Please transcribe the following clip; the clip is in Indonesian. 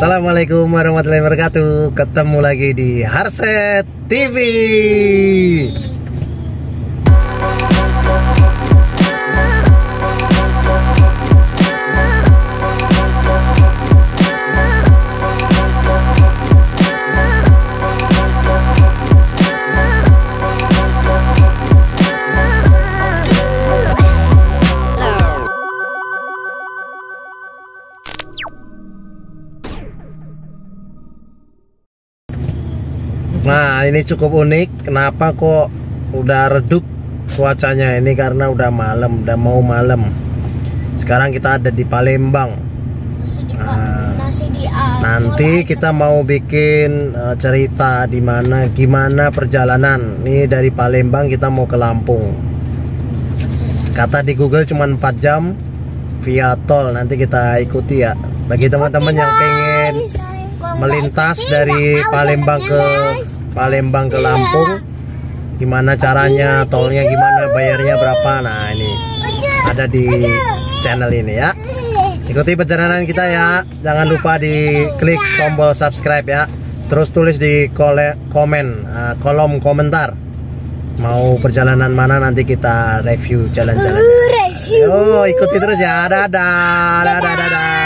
Assalamualaikum warahmatullahi wabarakatuh. Ketemu lagi di Harset TV. Nah, ini cukup unik. Kenapa kok udah redup cuacanya ini? Karena udah malam, udah mau malam. Sekarang kita ada di Palembang. Nanti kita mau bikin cerita gimana perjalanan. Nih dari Palembang kita mau ke Lampung. Kata di Google cuma 4 jam via tol. Nanti kita ikuti ya. Bagi teman-teman yang pengen melintas dari Palembang ke Lampung, gimana caranya, tolnya gimana, bayarnya berapa. Nah, ini ada di channel ini ya. Ikuti perjalanan kita ya. Jangan lupa di klik tombol subscribe ya. Terus tulis di kolom komentar mau perjalanan mana, nanti kita review jalan-jalan. Yo, ikuti terus ya. Dadah.